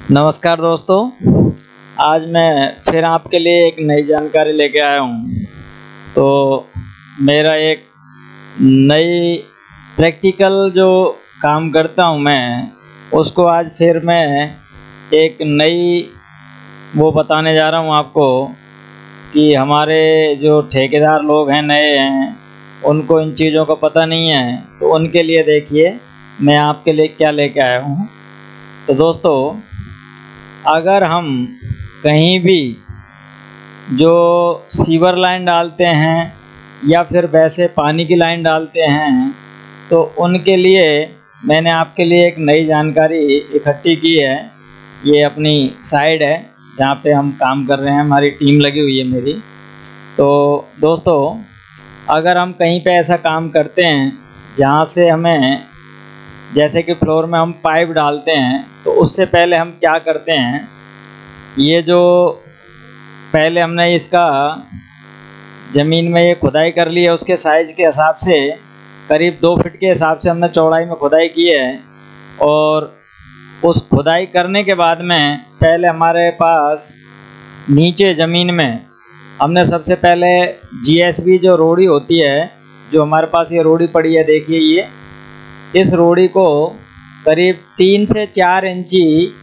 नमस्कार दोस्तों, आज मैं फिर आपके लिए एक नई जानकारी लेके आया हूँ। तो मेरा एक नई प्रैक्टिकल जो काम करता हूँ मैं, उसको आज फिर मैं एक नई वो बताने जा रहा हूँ आपको कि हमारे जो ठेकेदार लोग हैं, नए हैं, उनको इन चीज़ों का पता नहीं है। तो उनके लिए देखिए मैं आपके लिए क्या लेके आया हूँ। तो दोस्तों, अगर हम कहीं भी जो सीवर लाइन डालते हैं या फिर वैसे पानी की लाइन डालते हैं, तो उनके लिए मैंने आपके लिए एक नई जानकारी इकट्ठी की है। ये अपनी साइड है जहाँ पे हम काम कर रहे हैं, हमारी टीम लगी हुई है मेरी। तो दोस्तों, अगर हम कहीं पे ऐसा काम करते हैं जहाँ से हमें, जैसे कि फ्लोर में हम पाइप डालते हैं, तो उससे पहले हम क्या करते हैं, ये जो पहले हमने इसका ज़मीन में ये खुदाई कर ली है, उसके साइज़ के हिसाब से करीब 2 फीट के हिसाब से हमने चौड़ाई में खुदाई की है। और उस खुदाई करने के बाद में पहले हमारे पास नीचे ज़मीन में हमने सबसे पहले जीएसबी जो रोड़ी होती है, जो हमारे पास ये रोड़ी पड़ी है, देखिए ये, इस रोड़ी को करीब 3 से 4 इंची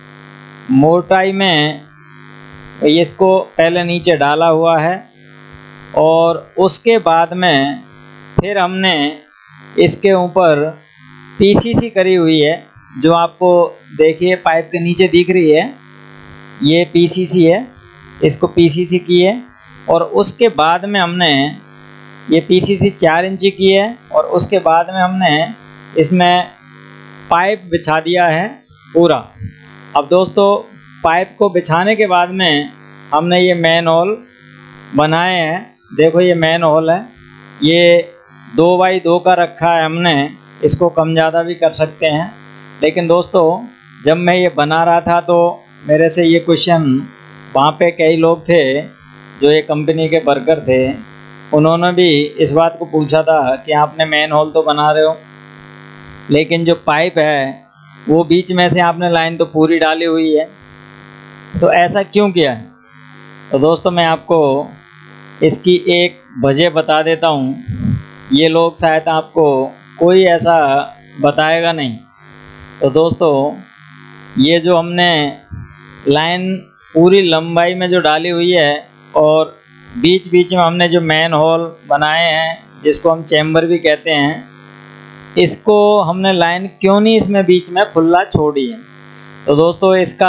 मोटाई में इसको पहले नीचे डाला हुआ है। और उसके बाद में फिर हमने इसके ऊपर पीसीसी करी हुई है, जो आपको देखिए पाइप के नीचे दिख रही है, ये पीसीसी है, इसको पीसीसी की है। और उसके बाद में हमने ये पीसीसी 4 इंची की है। और उसके बाद में हमने इसमें पाइप बिछा दिया है पूरा। अब दोस्तों, पाइप को बिछाने के बाद में हमने ये मैन होल बनाए हैं। देखो ये मैन होल है, ये 2x2 का रखा है हमने, इसको कम ज़्यादा भी कर सकते हैं। लेकिन दोस्तों, जब मैं ये बना रहा था तो मेरे से ये क्वेश्चन, वहाँ पे कई लोग थे जो ये कंपनी के वर्कर थे, उन्होंने भी इस बात को पूछा था कि आपने मैन होल तो बना रहे हो, लेकिन जो पाइप है वो बीच में से आपने लाइन तो पूरी डाली हुई है, तो ऐसा क्यों किया है? तो दोस्तों, मैं आपको इसकी एक वजह बता देता हूँ। ये लोग शायद आपको कोई ऐसा बताएगा नहीं। तो दोस्तों, ये जो हमने लाइन पूरी लंबाई में जो डाली हुई है और बीच बीच में हमने जो मैन होल बनाए हैं, जिसको हम चैम्बर भी कहते हैं, इसको हमने लाइन क्यों नहीं इसमें बीच में खुला छोड़ी है? तो दोस्तों, इसका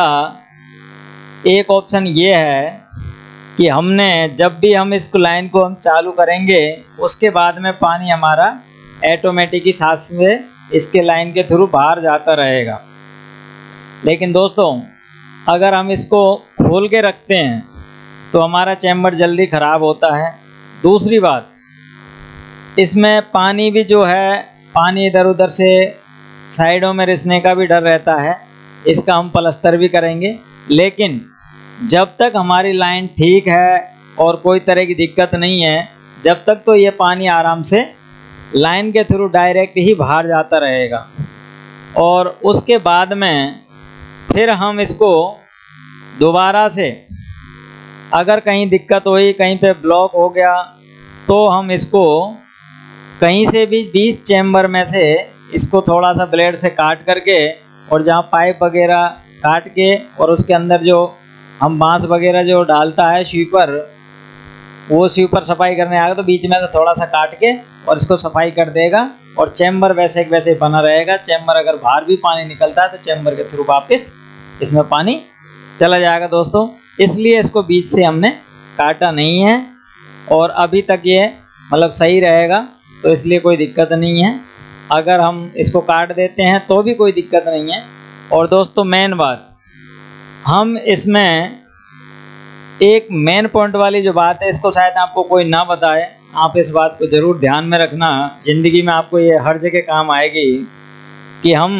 एक ऑप्शन ये है कि हमने जब भी हम इसको लाइन को हम चालू करेंगे, उसके बाद में पानी हमारा ऑटोमेटिक ही साथ से इसके लाइन के थ्रू बाहर जाता रहेगा। लेकिन दोस्तों, अगर हम इसको खोल के रखते हैं तो हमारा चैम्बर जल्दी ख़राब होता है। दूसरी बात, इसमें पानी भी जो है, पानी इधर उधर से साइडों में रिसने का भी डर रहता है। इसका हम प्लास्टर भी करेंगे, लेकिन जब तक हमारी लाइन ठीक है और कोई तरह की दिक्कत नहीं है, जब तक तो ये पानी आराम से लाइन के थ्रू डायरेक्ट ही बाहर जाता रहेगा। और उसके बाद में फिर हम इसको दोबारा से, अगर कहीं दिक्कत हुई, कहीं पे ब्लॉक हो गया, तो हम इसको कहीं से भी 20 चैम्बर में से इसको थोड़ा सा ब्लेड से काट करके, और जहाँ पाइप वगैरह काट के, और उसके अंदर जो हम बांस वगैरह जो डालता है स्वीपर, वो स्वीपर सफाई करने आएगा तो बीच में से थोड़ा सा काट के और इसको सफाई कर देगा, और चैम्बर वैसे एक वैसे बना रहेगा। चैम्बर अगर बाहर भी पानी निकलता है तो चैम्बर के थ्रू वापस इसमें पानी चला जाएगा दोस्तों। इसलिए इसको बीच से हमने काटा नहीं है, और अभी तक ये मतलब सही रहेगा, तो इसलिए कोई दिक्कत नहीं है। अगर हम इसको काट देते हैं तो भी कोई दिक्कत नहीं है। और दोस्तों, मेन बात, हम इसमें एक मेन पॉइंट वाली जो बात है, इसको शायद आपको कोई ना बताए, आप इस बात को ज़रूर ध्यान में रखना। ज़िंदगी में आपको ये हर जगह काम आएगी कि हम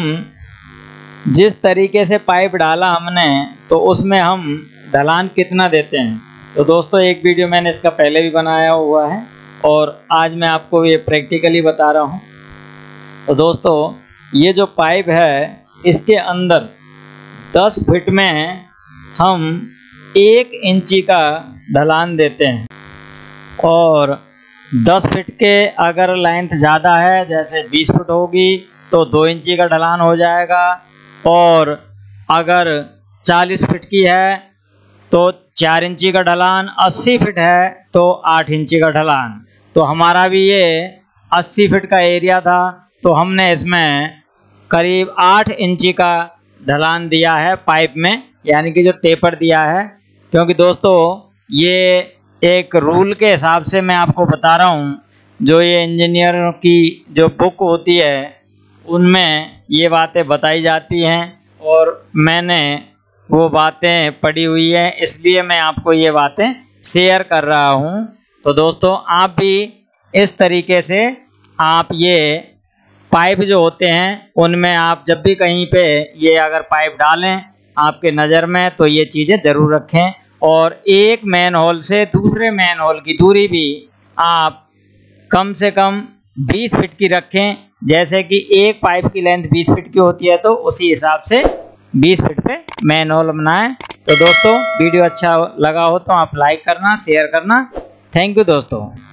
जिस तरीके से पाइप डाला हमने, तो उसमें हम ढलान कितना देते हैं। तो दोस्तों, एक वीडियो मैंने इसका पहले भी बनाया हुआ है, और आज मैं आपको ये प्रैक्टिकली बता रहा हूँ। तो दोस्तों, ये जो पाइप है, इसके अंदर 10 फीट में हम 1 इंची का ढलान देते हैं। और 10 फीट के अगर लेंथ ज़्यादा है, जैसे 20 फुट होगी तो 2 इंची का ढलान हो जाएगा। और अगर 40 फीट की है तो 4 इंची का ढलान, 80 फीट है तो 8 इंची का ढलान। तो हमारा भी ये 80 फीट का एरिया था, तो हमने इसमें करीब 8 इंची का ढलान दिया है पाइप में, यानी कि जो टेपर दिया है। क्योंकि दोस्तों ये एक रूल के हिसाब से मैं आपको बता रहा हूँ, जो ये इंजीनियरों की जो बुक होती है उनमें ये बातें बताई जाती हैं और मैंने वो बातें पढ़ी हुई है, इसलिए मैं आपको ये बातें शेयर कर रहा हूँ। तो दोस्तों आप भी इस तरीके से आप ये पाइप जो होते हैं उनमें आप जब भी कहीं पे ये अगर पाइप डालें आपके नज़र में, तो ये चीज़ें ज़रूर रखें। और एक मैन होल से दूसरे मैन होल की दूरी भी आप कम से कम 20 फीट की रखें। जैसे कि एक पाइप की लेंथ 20 फीट की होती है, तो उसी हिसाब से 20 फीट पे मैन होल बनाएं। तो दोस्तों वीडियो अच्छा लगा हो तो आप लाइक करना, शेयर करना। थैंक यू दोस्तों।